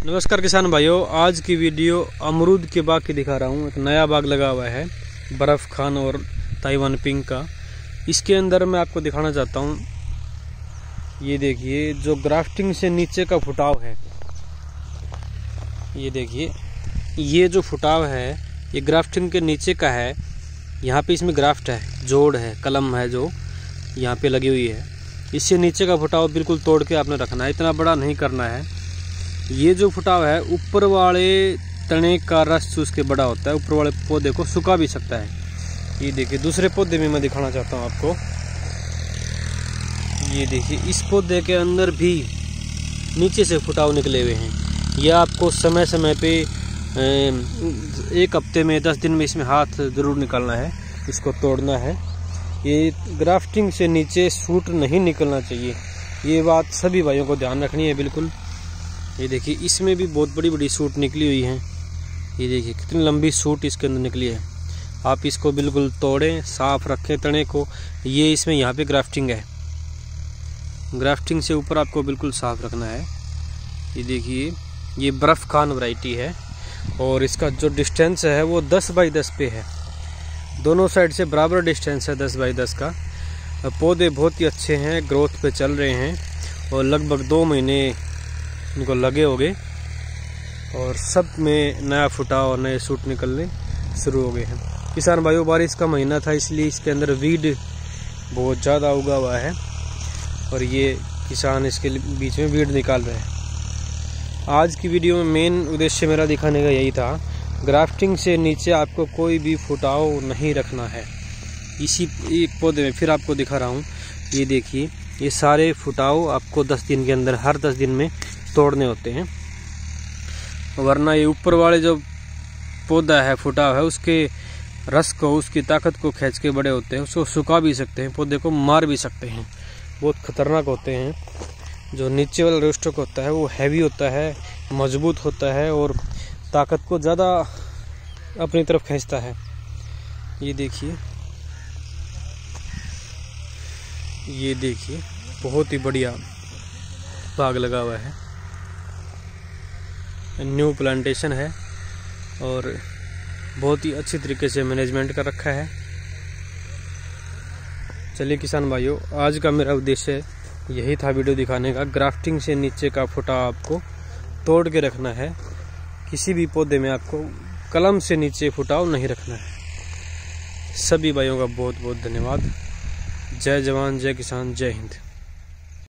नमस्कार किसान भाइयों, आज की वीडियो अमरूद के बाग की दिखा रहा हूँ। एक नया बाग लगा हुआ है बर्फ खान और ताइवान पिंक का। इसके अंदर मैं आपको दिखाना चाहता हूँ, ये देखिए जो ग्राफ्टिंग से नीचे का फुटाव है। ये देखिए, ये जो फुटाव है ये ग्राफ्टिंग के नीचे का है। यहाँ पे इसमें ग्राफ्ट है, जोड़ है, कलम है जो यहाँ पे लगी हुई है। इससे नीचे का फुटाव बिल्कुल तोड़ के आपने रखना है, इतना बड़ा नहीं करना है। ये जो फुटाव है ऊपर वाले तने का रस चूस के बड़ा होता है, ऊपर वाले पौधे को सुखा भी सकता है। ये देखिए दूसरे पौधे में मैं दिखाना चाहता हूँ आपको। ये देखिए इस पौधे के अंदर भी नीचे से फुटाव निकले हुए हैं। यह आपको समय समय पे एक हफ्ते में 10 दिन में इसमें हाथ ज़रूर निकालना है, इसको तोड़ना है। ये ग्राफ्टिंग से नीचे सूट नहीं निकलना चाहिए, ये बात सभी भाइयों को ध्यान रखनी है बिल्कुल। ये देखिए इसमें भी बहुत बड़ी बड़ी सूट निकली हुई हैं। ये देखिए कितनी लंबी सूट इसके अंदर निकली है। आप इसको बिल्कुल तोड़ें, साफ रखें तने को। ये इसमें यहाँ पे ग्राफ्टिंग है, ग्राफ्टिंग से ऊपर आपको बिल्कुल साफ रखना है। ये देखिए ये बर्फ खान वैरायटी है और इसका जो डिस्टेंस है वो 10 बाई 10 पे है। दोनों साइड से बराबर डिस्टेंस है 10 बाई 10 का। पौधे बहुत ही अच्छे हैं, ग्रोथ पे चल रहे हैं और लगभग 2 महीने इनको लगे हो गए और सब में नया फुटाव और नए सूट निकलने शुरू हो गए हैं। किसान भाइयों, बारिश का महीना था इसलिए इसके अंदर वीड बहुत ज़्यादा उगा हुआ है और ये किसान इसके बीच में वीड निकाल रहे हैं। आज की वीडियो में मेन उद्देश्य मेरा दिखाने का यही था, ग्राफ्टिंग से नीचे आपको कोई भी फुटाव नहीं रखना है। इसी एक पौधे में फिर आपको दिखा रहा हूँ। ये देखिए ये सारे फुटाव आपको 10 दिन के अंदर, हर 10 दिन में तोड़ने होते हैं, वरना ये ऊपर वाले जो पौधा है, फुटाव है, उसके रस को, उसकी ताकत को खींच के बड़े होते हैं, उसको सुखा भी सकते हैं, पौधे को मार भी सकते हैं, बहुत खतरनाक होते हैं। जो नीचे वाला रोस्टक होता है वो हैवी होता है, मजबूत होता है और ताकत को ज़्यादा अपनी तरफ खींचता है। ये देखिए, ये देखिए बहुत ही बढ़िया बाग लगा हुआ है, न्यू प्लांटेशन है और बहुत ही अच्छी तरीके से मैनेजमेंट कर रखा है। चलिए किसान भाइयों, आज का मेरा उद्देश्य यही था वीडियो दिखाने का। ग्राफ्टिंग से नीचे का फुटाव आपको तोड़ के रखना है, किसी भी पौधे में आपको कलम से नीचे फुटाव नहीं रखना है। सभी भाइयों का बहुत बहुत धन्यवाद। जय जवान, जय किसान, जय हिंद।